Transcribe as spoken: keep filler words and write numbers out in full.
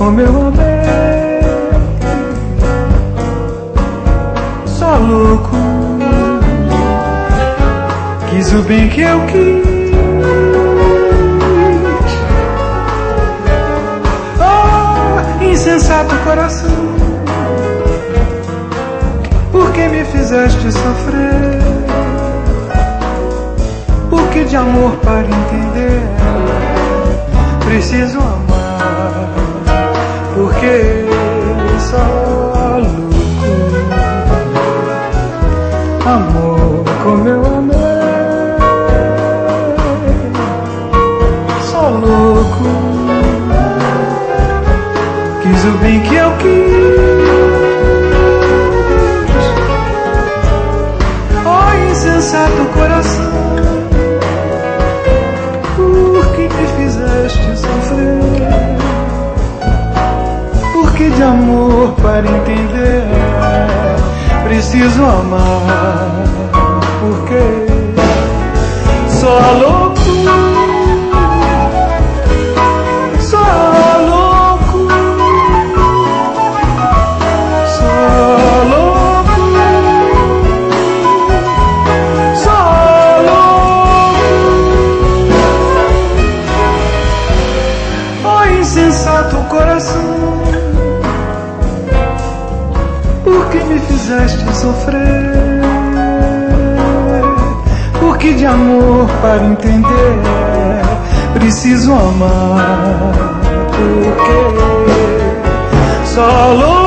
como eu amei, só louco, quis o bem que eu quis. Oh, insensato coração, por que me fizeste sofrer? Porque de amor para entender preciso amar, porque só louco, amor como eu amei, só louco, quis o bem que eu quis. Oh, insensato coração, me fizeste sofrer, porque de amor para entender preciso amar, porque só louco, só louco, só louco, só louco. Insensato coração, por que me fizeste sofrer? Porque de amor para entender preciso amar, porque só louco.